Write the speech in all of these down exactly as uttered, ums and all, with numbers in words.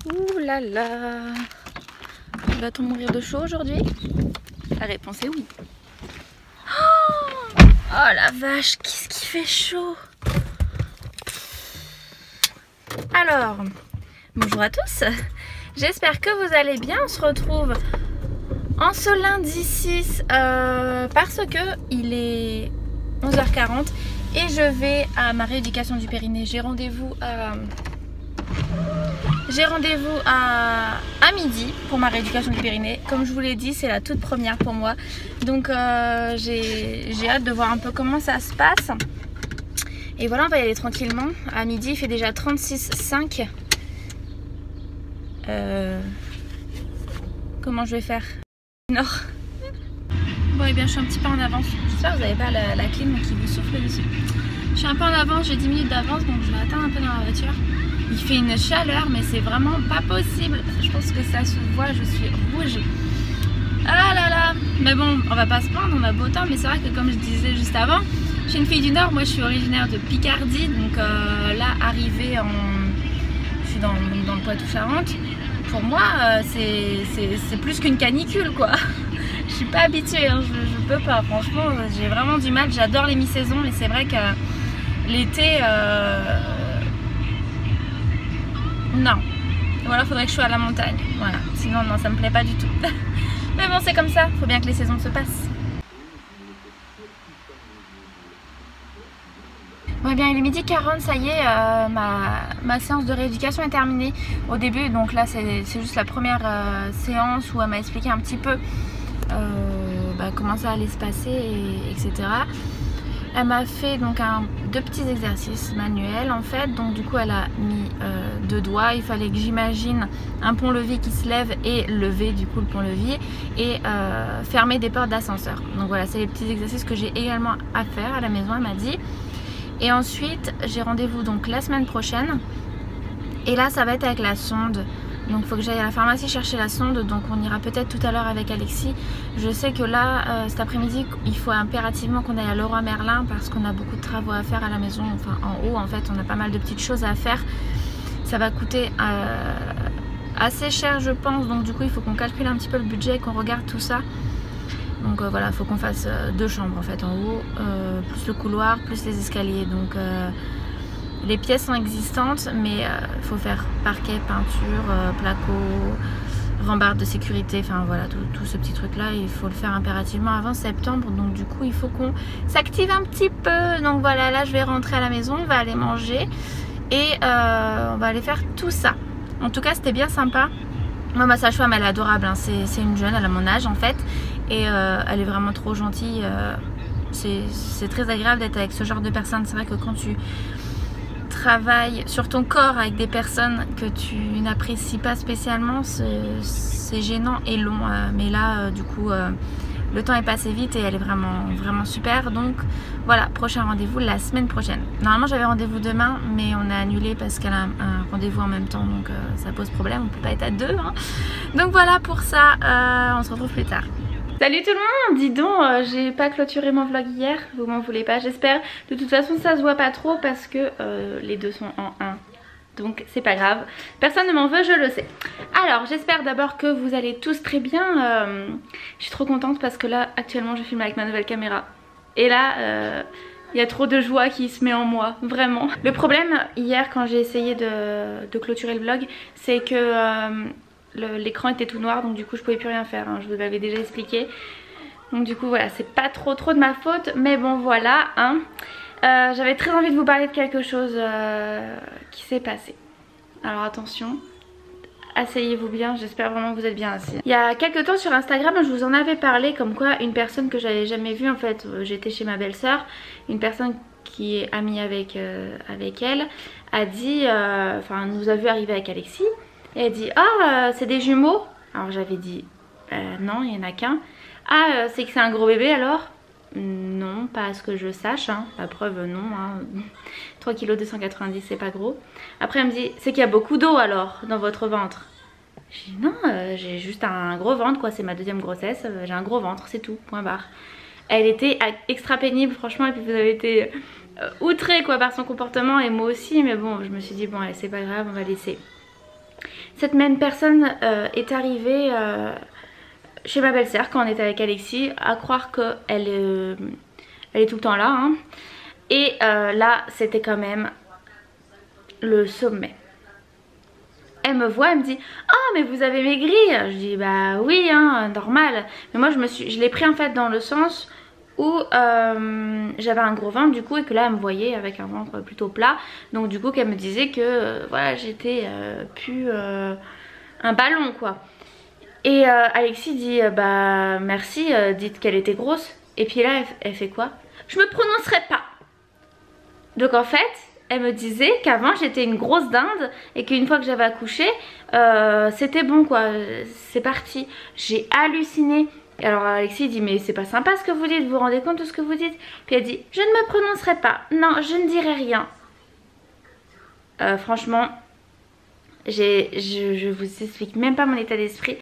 Ouh là là. Va-t-on mourir de chaud aujourd'hui? La réponse est oui. Oh, oh la vache, qu'est-ce qui fait chaud. Alors, bonjour à tous. J'espère que vous allez bien. On se retrouve en ce lundi six euh, parce que il est onze heures quarante et je vais à ma rééducation du périnée. J'ai rendez-vous à... J'ai rendez-vous à... à midi pour ma rééducation du périnée. Comme je vous l'ai dit, c'est la toute première pour moi. Donc euh, j'ai hâte de voir un peu comment ça se passe. Et voilà, on va y aller tranquillement. À midi, il fait déjà trente-six virgule cinq. Euh... Comment je vais faire? Nord. Bon, et bien, je suis un petit peu en avance. J'espère que vous n'avez pas la, la clim qui vous souffle dessus. Je suis un peu en avance, j'ai dix minutes d'avance, donc je vais attendre un peu dans la voiture. Il fait une chaleur, mais c'est vraiment pas possible. Je pense que ça se voit, je suis rouge. Ah là là. Mais bon, on va pas se plaindre, on a beau temps, mais c'est vrai que comme je disais juste avant, je suis une fille du Nord, moi je suis originaire de Picardie, donc euh, là, arrivée en... Je suis dans, dans le Poitou-Charentes. Pour moi, euh, c'est plus qu'une canicule, quoi. Je suis pas habituée, hein, je, je peux pas, franchement, j'ai vraiment du mal. J'adore les mi-saisons, mais c'est vrai que l'été... Euh... Non. Ou alors faudrait que je sois à la montagne. Voilà. Sinon, non, ça me plaît pas du tout. Mais bon, c'est comme ça. Faut bien que les saisons se passent. Bon, eh bien, il est midi quarante, ça y est, euh, ma, ma séance de rééducation est terminée. Au début, donc là, c'est juste la première euh, séance où elle m'a expliqué un petit peu euh, bah, comment ça allait se passer, et, etc. Elle m'a fait donc un, deux petits exercices manuels en fait, donc du coup elle a mis euh, deux doigts, il fallait que j'imagine un pont-levis qui se lève et lever du coup le pont-levis et euh, fermer des portes d'ascenseur. Donc voilà, c'est les petits exercices que j'ai également à faire à la maison, elle m'a dit. Et ensuite j'ai rendez-vous donc la semaine prochaine et là ça va être avec la sonde. Donc il faut que j'aille à la pharmacie chercher la sonde, donc on ira peut-être tout à l'heure avec Alexis. Je sais que là, euh, cet après-midi, il faut impérativement qu'on aille à Leroy Merlin parce qu'on a beaucoup de travaux à faire à la maison, enfin en haut en fait, on a pas mal de petites choses à faire. Ça va coûter euh, assez cher je pense, donc du coup il faut qu'on calcule un petit peu le budget et qu'on regarde tout ça. Donc euh, voilà, il faut qu'on fasse euh, deux chambres en fait en haut, euh, plus le couloir, plus les escaliers. Donc... Euh, les pièces sont existantes, mais il euh, faut faire parquet, peinture, euh, placo, rambarde de sécurité, enfin voilà, tout, tout ce petit truc là, il faut le faire impérativement avant septembre, donc du coup il faut qu'on s'active un petit peu. Donc voilà, là je vais rentrer à la maison, on va aller manger et euh, on va aller faire tout ça. En tout cas c'était bien sympa. Moi ma sage-femme elle est adorable, hein. C'est une jeune, elle a mon âge en fait, et euh, elle est vraiment trop gentille. Euh, c'est très agréable d'être avec ce genre de personnes. C'est vrai que quand tu travailles sur ton corps avec des personnes que tu n'apprécies pas spécialement, c'est gênant et long, mais là du coup le temps est passé vite et elle est vraiment vraiment super. Donc voilà, prochain rendez-vous la semaine prochaine. Normalement j'avais rendez-vous demain, mais on a annulé parce qu'elle a un, un rendez-vous en même temps, donc euh, ça pose problème, on peut pas être à deux, hein. Donc voilà pour ça, euh, on se retrouve plus tard. Salut tout le monde, dis donc, euh, j'ai pas clôturé mon vlog hier, vous m'en voulez pas j'espère. De toute façon ça se voit pas trop parce que euh, les deux sont en un, donc c'est pas grave. Personne ne m'en veut, je le sais. Alors j'espère d'abord que vous allez tous très bien. euh, Je suis trop contente parce que là actuellement je filme avec ma nouvelle caméra. Et là euh, il y a trop de joie qui se met en moi, vraiment. Le problème hier quand j'ai essayé de, de clôturer le vlog, c'est que... Euh, l'écran était tout noir, donc du coup je pouvais plus rien faire, hein, je vous l'avais déjà expliqué. Donc du coup voilà, c'est pas trop trop de ma faute, mais bon voilà, hein. euh, J'avais très envie de vous parler de quelque chose euh, qui s'est passé. Alors attention, asseyez-vous bien, j'espère vraiment que vous êtes bien assis. Il y a quelques temps sur Instagram je vous en avais parlé, comme quoi une personne que j'avais jamais vue, en fait j'étais chez ma belle-sœur, une personne qui est amie avec, euh, avec elle, a dit, euh, enfin nous a vu arriver avec Alexis. Et elle dit ah euh, c'est des jumeaux. Alors j'avais dit euh, non, il n'y en a qu'un. Ah euh, c'est que c'est un gros bébé alors? Non, pas à ce que je sache, hein. La preuve non, hein. trois kilos deux cent quatre-vingt-dix c'est pas gros. Après elle me dit c'est qu'il y a beaucoup d'eau alors dans votre ventre. J'ai dit non, euh, j'ai juste un gros ventre quoi, c'est ma deuxième grossesse, euh, j'ai un gros ventre, c'est tout, point barre. Elle était extra pénible franchement, et puis vous avez été euh, outrés quoi par son comportement et moi aussi, mais bon je me suis dit bon allez c'est pas grave, on va laisser. Cette même personne euh, est arrivée euh, chez ma belle-sœur quand on était avec Alexis, à croire qu'elle euh, elle est tout le temps là. Hein. Et euh, là, c'était quand même le sommet. Elle me voit, elle me dit « Ah, mais vous avez maigri !» Je dis « Bah oui, hein, normal. » Mais moi, je me suis, je l'ai pris en fait dans le sens où euh, j'avais un gros ventre du coup et que là, elle me voyait avec un ventre plutôt plat. Donc du coup, qu'elle me disait que euh, voilà, j'étais euh, plus euh, un ballon quoi. Et euh, Alexis dit euh, « Bah merci, euh, dites qu'elle était grosse. » Et puis là, elle, elle fait quoi? « Je me prononcerai pas. » Donc en fait... Elle me disait qu'avant j'étais une grosse dinde et qu'une fois que j'avais accouché, euh, c'était bon quoi, c'est parti. J'ai halluciné. Alors Alexis dit mais c'est pas sympa ce que vous dites, vous vous rendez compte de ce que vous dites? Puis elle dit je ne me prononcerai pas, non je ne dirai rien. Euh, franchement, je, je vous explique même pas mon état d'esprit.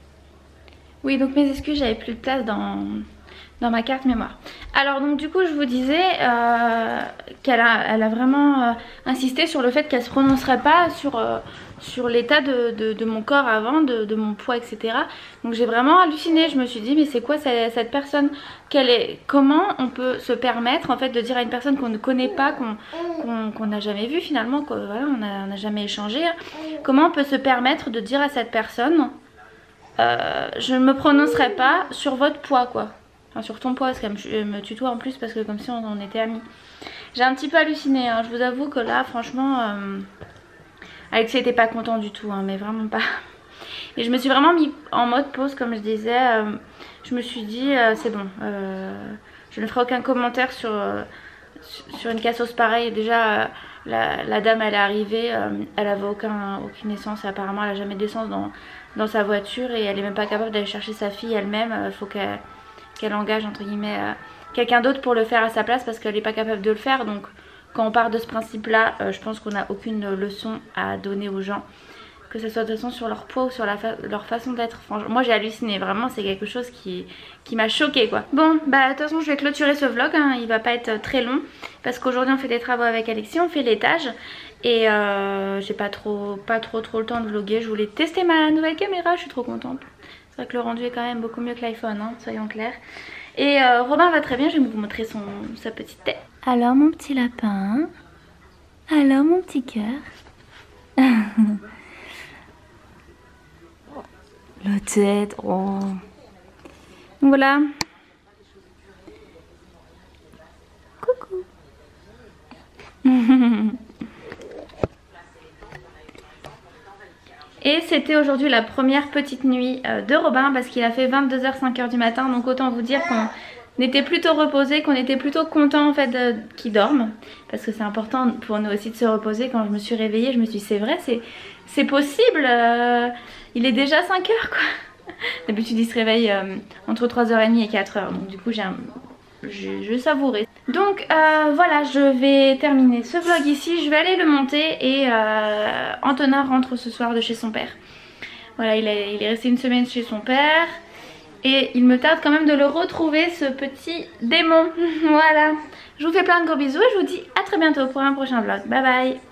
Oui donc mes excuses, j'avais plus de place dans... dans ma carte mémoire. Alors donc du coup je vous disais euh, qu'elle a, elle a vraiment euh, insisté sur le fait qu'elle se prononcerait pas sur, euh, sur l'état de, de, de mon corps avant, de, de mon poids et cetera. Donc j'ai vraiment halluciné, je me suis dit mais c'est quoi cette, cette personne, qu'elle est, comment on peut se permettre en fait de dire à une personne qu'on ne connaît pas, qu'on qu'on, qu'on n'a jamais vue finalement, qu'on, voilà, on n'a on a jamais échangé, hein. Comment on peut se permettre de dire à cette personne euh, je ne me prononcerai pas sur votre poids quoi. Enfin, sur ton poids parce qu'elle me, me tutoie en plus parce que comme si on, on était amis. J'ai un petit peu halluciné hein. Je vous avoue que là franchement euh, Alexis était pas content du tout hein, mais vraiment pas. Et je me suis vraiment mis en mode pause comme je disais. euh, Je me suis dit euh, c'est bon, euh, je ne ferai aucun commentaire sur, euh, sur une cassos pareille. Déjà euh, la, la dame elle est arrivée, euh, elle avait aucun, aucune essence et apparemment elle a jamais d'essence dans, dans sa voiture. Et elle est même pas capable d'aller chercher sa fille elle-même. Il euh, faut qu'elle qu'elle engage entre guillemets euh, quelqu'un d'autre pour le faire à sa place parce qu'elle n'est pas capable de le faire. Donc quand on part de ce principe là euh, je pense qu'on n'a aucune leçon à donner aux gens, que ce soit de toute façon sur leur poids ou sur la fa leur façon d'être. Moi j'ai halluciné, vraiment c'est quelque chose qui, qui m'a choquée quoi. Bon bah de toute façon je vais clôturer ce vlog hein. Il va pas être très long parce qu'aujourd'hui on fait des travaux avec Alexis, on fait l'étage. Et euh, j'ai pas trop, pas trop trop le temps de vlogger. Je voulais tester ma nouvelle caméra, je suis trop contente. C'est vrai que le rendu est quand même beaucoup mieux que l'iPhone, hein, soyons clairs. Et euh, Robin va très bien, je vais vous montrer son, sa petite tête. Alors mon petit lapin. Alors mon petit cœur. La tête, oh. Donc voilà. Coucou. Et c'était aujourd'hui la première petite nuit de Robin parce qu'il a fait vingt-deux heures cinq heures du matin. Donc autant vous dire qu'on était plutôt reposé, qu'on était plutôt content en fait qu'il dorme. Parce que c'est important pour nous aussi de se reposer. Quand je me suis réveillée je me suis dit c'est vrai, c'est possible, euh, il est déjà cinq heures quoi. D'habitude il se réveille euh, entre trois heures trente et quatre heures. Donc du coup j'ai un... je, je savourais. Donc euh, voilà, je vais terminer ce vlog ici, je vais aller le monter et euh, Antonin rentre ce soir de chez son père. Voilà, il est, il est resté une semaine chez son père et il me tarde quand même de le retrouver, ce petit démon. Voilà, je vous fais plein de gros bisous et je vous dis à très bientôt pour un prochain vlog. Bye bye.